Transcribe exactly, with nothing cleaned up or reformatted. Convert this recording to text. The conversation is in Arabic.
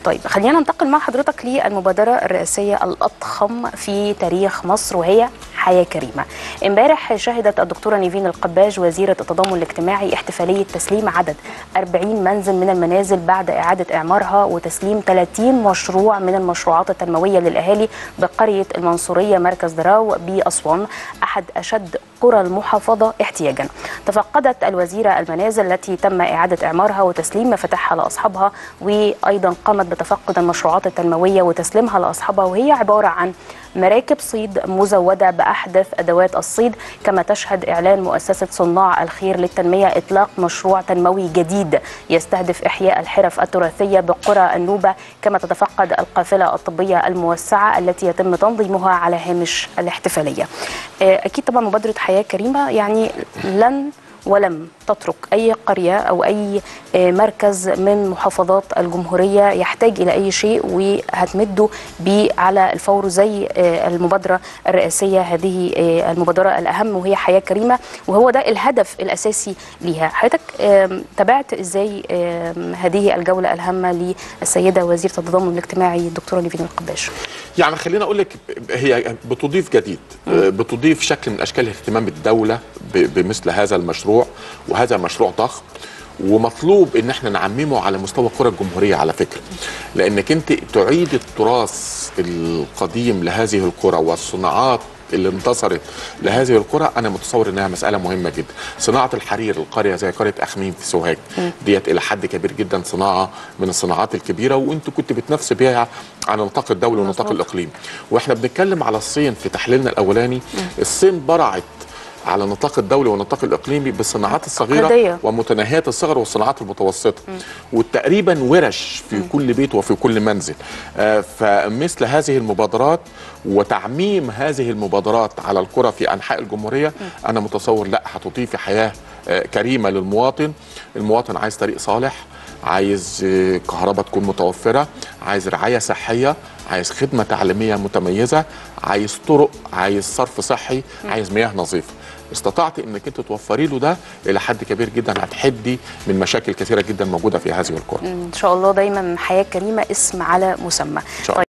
طيب خلينا ننتقل مع حضرتك للمبادرة الرئاسية الأضخم في تاريخ مصر وهي حياة كريمة. امبارح شهدت الدكتورة نيفين القباج وزيرة التضامن الاجتماعي احتفالية تسليم عدد أربعين منزل من المنازل بعد إعادة إعمارها وتسليم ثلاثين مشروع من المشروعات التنموية للأهالي بقرية المنصورية مركز دراو بأسوان، أحد أشد قرى المحافظة احتياجا. تفقدت الوزيرة المنازل التي تم إعادة إعمارها وتسليم مفاتيحها لأصحابها، وأيضا قامت بتفقد المشروعات التنموية وتسليمها لأصحابها، وهي عبارة عن مراكب صيد مزودة بأحدث أدوات الصيد. كما تشهد إعلان مؤسسة صناع الخير للتنمية إطلاق مشروع تنموي جديد يستهدف إحياء الحرف التراثية بقرى النوبة. كما تتفقد القافلة الطبية الموسعة التي يتم تنظيمها على هامش الاحتفالية. أكيد طبعا مبادرة حياة كريمة يعني لن ولم تترك أي قرية أو أي مركز من محافظات الجمهورية يحتاج إلى أي شيء وهتمده بيه على الفور زي المبادرة الرئاسية، هذه المبادرة الأهم وهي حياة كريمة، وهو ده الهدف الأساسي ليها. حضرتك تابعت إزاي هذه الجولة الهامة للسيدة وزيرة التضامن الاجتماعي الدكتورة نيفين القباج؟ يعني خلينا أقول لك هي بتضيف جديد، بتضيف شكل من أشكال اهتمام الدولة بمثل هذا المشروع، وهذا مشروع ضخم ومطلوب ان احنا نعممه على مستوى قرى الجمهوريه على فكره، لانك انت تعيد التراث القديم لهذه القرى والصناعات اللي انتصرت لهذه القرى. انا متصور انها مساله مهمه جدا. صناعه الحرير، القريه زي قريه اخميم في سوهاج ديت الى حد كبير جدا صناعه من الصناعات الكبيره، وانت كنت بتنافسي بيها على نطاق الدولي ونطاق الاقليم. واحنا بنتكلم على الصين في تحليلنا الاولاني، الصين برعت على النطاق الدولي والنطاق الاقليمي بالصناعات الصغيره قضية. ومتناهيه الصغر والصناعات المتوسطه، وتقريبا ورش في م. كل بيت وفي كل منزل. آه فمثل هذه المبادرات وتعميم هذه المبادرات على القرى في انحاء الجمهوريه م. انا متصور لا هتضيف حياه آه كريمه للمواطن. المواطن عايز طريق صالح، عايز آه كهرباء تكون متوفره، عايز رعايه صحيه، عايز خدمه تعليميه متميزه، عايز طرق، عايز صرف صحي، م. عايز مياه نظيفه. استطعت انك انت توفري له ده الى حد كبير جدا، هتحدي من مشاكل كثيره جدا موجوده في هذه القرى. ان شاء الله دايما حياه كريمه اسم على مسمى.